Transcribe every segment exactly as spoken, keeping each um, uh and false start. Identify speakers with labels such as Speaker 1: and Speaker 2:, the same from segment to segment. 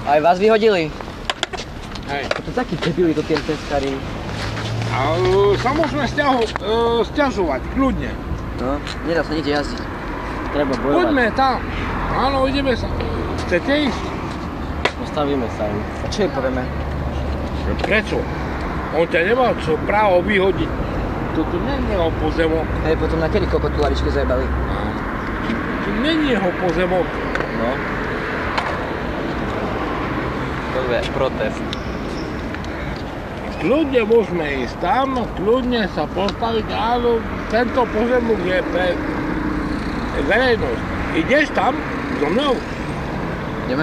Speaker 1: Aj vás vyhodili?
Speaker 2: Hej.
Speaker 1: To takí debili to tie cestári.
Speaker 2: A sa môžeme sťažovať, kľudne.
Speaker 1: No, nedá sa nikde jazdiť. Treba bojovať.
Speaker 2: Poďme tam. Áno, ideme sa. Chcete ísť?
Speaker 1: Postavíme sa im. A čo jej povieme?
Speaker 2: Prečo? On ťa nemal čo právo vyhodiť. Toto není jeho pozemok.
Speaker 1: Hej, potom na kedy koľko tu lavičky zajebali?
Speaker 2: To není jeho pozemok.
Speaker 1: No. To je protest.
Speaker 2: Kľudne môžeme ísť tam, kľudne sa postaviť, áno, tento pozemok je pre verejnosť. Ideš tam so mnou?
Speaker 1: Ideme.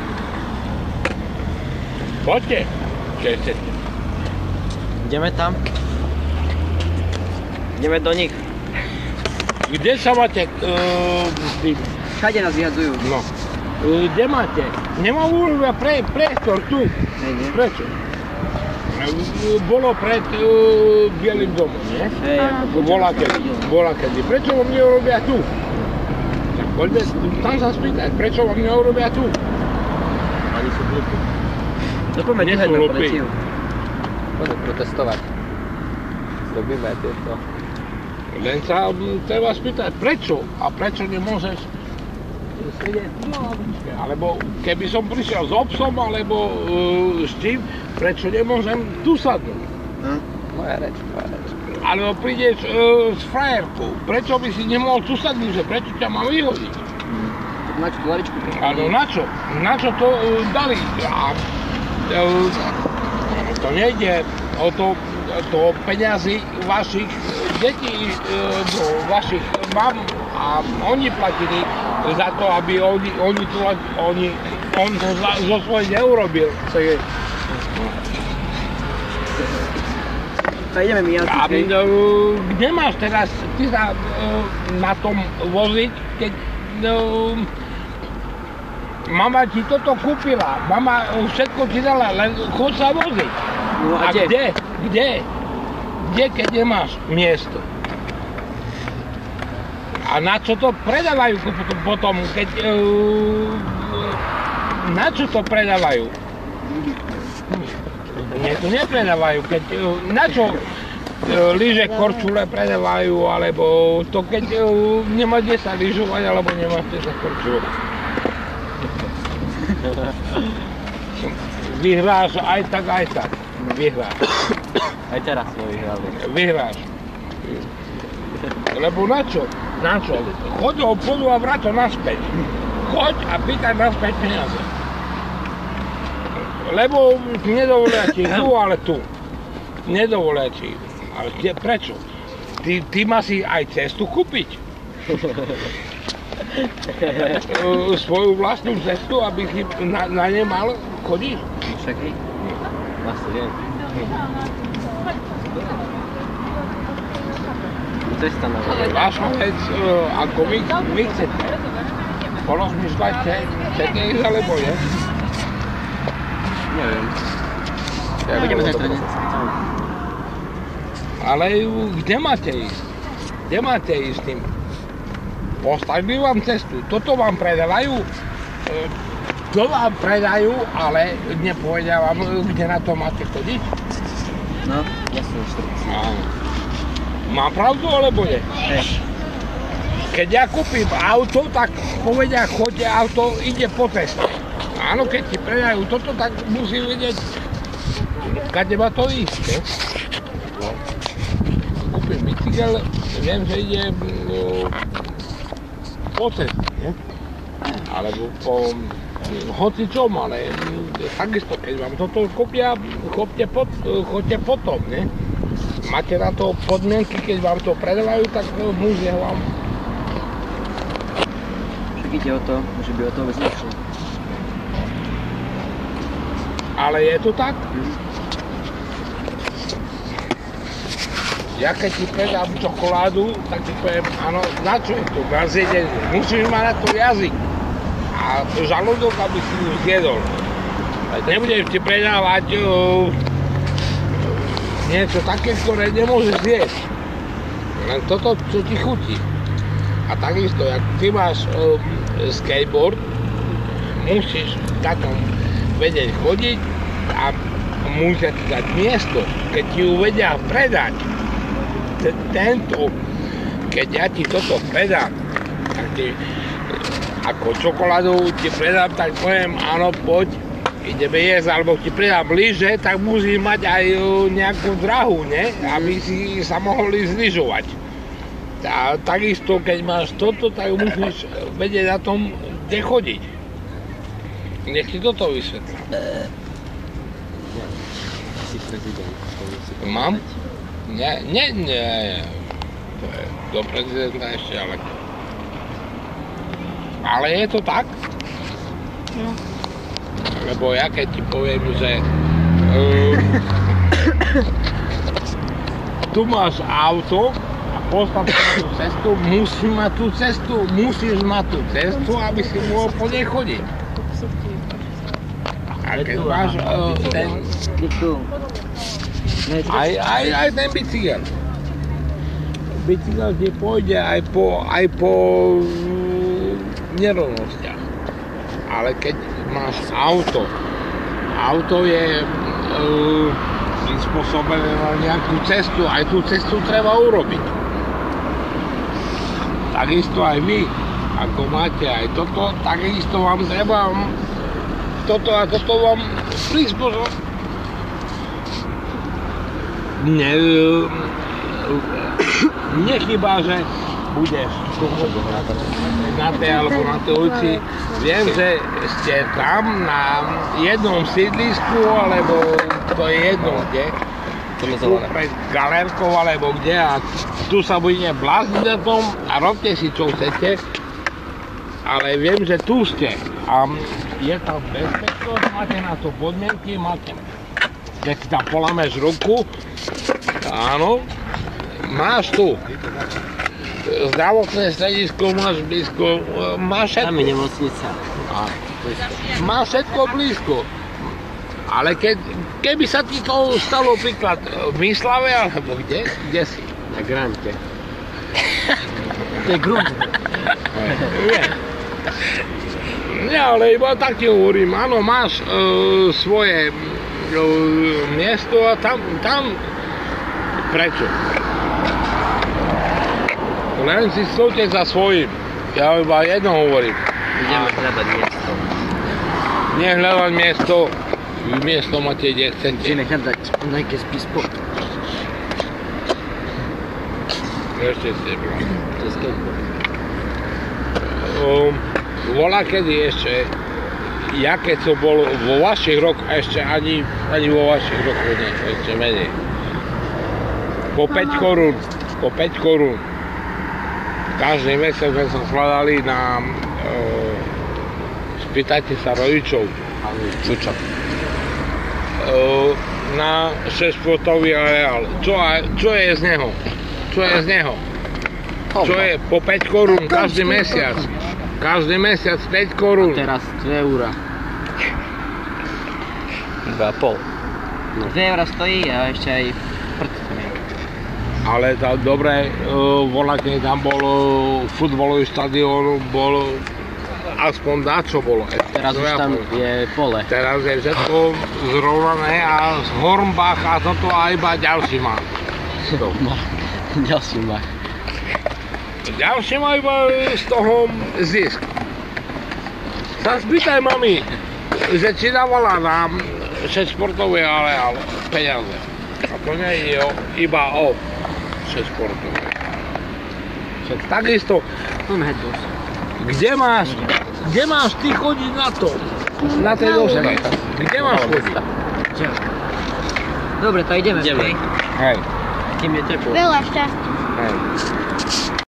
Speaker 2: Poďte, čo chcete.
Speaker 1: Ideme tam. Ideme do nich.
Speaker 2: Kde sa máte uh, s tým?
Speaker 1: Všade nás vyhadzujú.
Speaker 2: No. Uh, kde máte? Nemám urobia pre, priestor tu.
Speaker 1: Hej, nie?
Speaker 2: Prečo? Bolo pred uh, Bielým domom, nie?
Speaker 1: Hej, ako
Speaker 2: Bola kedy, bola kedy. Prečo vám neurobia tu? Tak poďme tam sa spýtať, prečo vám neurobia tu?
Speaker 1: Oni sú hlúpi. No poďme,
Speaker 2: Nie sú
Speaker 1: nehajme
Speaker 2: hlúpi.
Speaker 1: policiu. Poďme protestovať. Zrobíme tieto.
Speaker 2: Len sa m, treba spýtať, prečo? A prečo nemôžeš sedieť na lavičke? Alebo keby som prišiel s obsom, alebo uh, s tým, prečo nemôžem tu sadnúť?
Speaker 1: Hm? Moja reč, moja reč.
Speaker 2: Alebo prídeš uh, s frajerkou, prečo by si nemohol tu sadnúť, že prečo ťa mám vyhodiť?
Speaker 1: Hm. Na čo tú lavičku?
Speaker 2: Áno, na čo? Na čo to uh, dali? A, uh, to nejde o to, to peňazí vašich detí, uh, vašich mam a oni platili za to, aby oni, oni, tu, oni on to za, zo svojich neurobil. To je,
Speaker 1: A ideme my jazdiť,
Speaker 2: a,
Speaker 1: hej?
Speaker 2: uh, kde máš teraz ty sa uh, na tom voziť, keď uh, mama ti toto kúpila, mama uh, všetko ti dala, len chod sa voziť.
Speaker 1: No
Speaker 2: A
Speaker 1: a kde?
Speaker 2: kde? Kde? Kde, keď nemáš miesto? A na čo to predávajú potom, keď... Uh, na čo to predávajú? Nie, to nepredávajú, keď... Uh, na čo uh, lyže korčule predávajú, alebo to keď uh, nemá kde sa lyžovať, alebo nemá kde sa korčulovať. Vyhráš aj tak, aj tak. Vyhráš.
Speaker 1: Aj teraz sme vyhrali.
Speaker 2: Vyhráš. Lebo na čo? Na čo? Choď do obchodu a vrať to naspäť. Choď a pýtaj naspäť peniaze. Lebo nedovolia ti tu, ale tu. Nedovolia ti. Ale tie, prečo? Ty, ty má si aj cestu kúpiť. Svoju vlastnú cestu, aby si na, na ne mal chodiť.
Speaker 1: Však hej. Vlastne viem. Cesta na vode.
Speaker 2: Vaša vec, ako vy, vy chcete. Porozmýšľajte, chcete ísť alebo nie?
Speaker 1: Neviem. Ja budeme zajtra, ne?
Speaker 2: Ale kde máte ísť? Kde máte ísť tým? Postavili vám cestu, toto vám predávajú, to vám predajú, ale nepovedia vám, kde na to máte chodiť?
Speaker 1: No, ja som štrc.
Speaker 2: Áno. Mám pravdu, alebo nie?
Speaker 1: Hej.
Speaker 2: Keď ja kúpim auto, tak povedia, choďte, auto ide po ceste. Áno, keď ti predajú toto, tak musí vedieť, kade má to ísť, ne? Kúpim bicykel, viem, že ide no, po ceste, ne? Alebo po hocičom, ale takisto, keď vám toto kúpia, chodte, pot, chodte potom, ne? Máte na to podmienky, keď vám to predávajú, tak musia vám.
Speaker 1: Však ide o to, že by o to vôbec nešlo.
Speaker 2: Ale je to tak? Ja keď ti predám čokoládu, tak ti poviem, áno, na čo je to? Na zjedenie. Musíš mať na to jazyk a žalúdok, aby si ju zjedol. Nebudeš ti predávať uh, niečo také, ktoré nemôžeš zjesť. Len toto, čo ti chutí. A takisto, jak ty máš uh, skateboard, musíš v takom vedieť chodiť a musia ti dať miesto. Keď ti ju vedia predať, t- tento, keď ja ti toto predám, tak ti, ako čokoládu ti predám, tak poviem, áno, poď, ideme jesť, alebo ti predám lyže, tak musíš mať aj nejakú drahu, ne? Aby si sa mohli zlyžovať. A takisto, keď máš toto, tak musíš vedieť na tom, kde chodiť. Nech ti toto vysvetlím.
Speaker 1: Si prezident.
Speaker 2: Mám? Nie, nie, nie. To je do prezidenta ešte ďaleko. Ale je to tak?
Speaker 3: No.
Speaker 2: Lebo ja keď ti poviem, že uh, tu máš auto a postav tú cestu, musíš mať tú cestu, musíš mať tú cestu, aby si mohol po nej chodiť. A keď máš uh, ten, aj, aj, aj ten bicykel. Bicykel ti pôjde aj po, aj po uh, nerovnostiach. Ale keď máš auto, auto je uh, prispôsobené na nejakú cestu, aj tú cestu treba urobiť. Takisto aj vy, ako máte aj toto, takisto vám treba toto a toto vám prispôsobiť. Ne, nechýba, že budeš na tej alebo na tej ulici. Viem, že ste tam na jednom sídlisku, alebo to je jedno kde. Tu pred galérkou, alebo kde. A tu sa budete blázniť na tom a robte si čo chcete. Ale viem, že tu ste. A je tam bezpečnosť, máte na to podmienky, máte. Keď si tam polámeš ruku, áno, máš tu. Zdravotné stredisko máš blízko, máš všetko.
Speaker 1: Tam je nemocnica.
Speaker 2: Máš všetko blízko. Ale keď, keby sa ti to stalo príklad v Myslave, alebo kde? Kde si?
Speaker 1: Na Grante. To je grunt.
Speaker 2: Nie. Nie, ale iba tak ti hovorím, áno, máš uh, svoje uh, miesto a tam, tam, prečo? Len si stojte za svojím. Ja iba jedno hovorím.
Speaker 1: Ideme hľadať miesto.
Speaker 2: Nie hľadať miesto. Miesto máte, kde chcete.
Speaker 1: Ideme hľadať nejaké spíspo.
Speaker 2: Ešte ste boli.
Speaker 1: To je skateboard.
Speaker 2: Um, Volá kedy ešte, ja keď som bol vo vašich rokoch, ešte ani, ani vo vašich rokoch nie, ešte menej. Po päť korún, po päť korún. Každý mesiac sme sa skladali na, uh, spýtajte sa rodičov,
Speaker 1: Čučo.
Speaker 2: uh, na šesťšportový areál. Čo, čo je z neho? Čo je z neho? Čo je po päť korún každý mesiac? Každý mesiac päť korún.
Speaker 1: A teraz dve eurá. dva a pol. No dve eurá stojí a ešte aj prd tam je.
Speaker 2: Ale tá, dobre, uh, volá, keď tam bol uh, futbalový štadión, bol aspoň dáčo bolo.
Speaker 1: Teraz už tam je pole.
Speaker 2: Teraz je všetko zrovnané a z Hornbach a toto a iba ďalší má.
Speaker 1: Ďalší má.
Speaker 2: Ďalší má iba z toho zisk. Sa spýtaj mami, že či dávala nám šesťšportové areál peniaze. A to nie je iba o šesťšportové. Však takisto, kde máš, kde máš ty chodiť na to? Na tej doske. Kde máš chodiť?
Speaker 1: Dobre, to ideme.
Speaker 2: Hej.
Speaker 1: Kým je teplo.
Speaker 3: Veľa šťastia.
Speaker 2: Hej.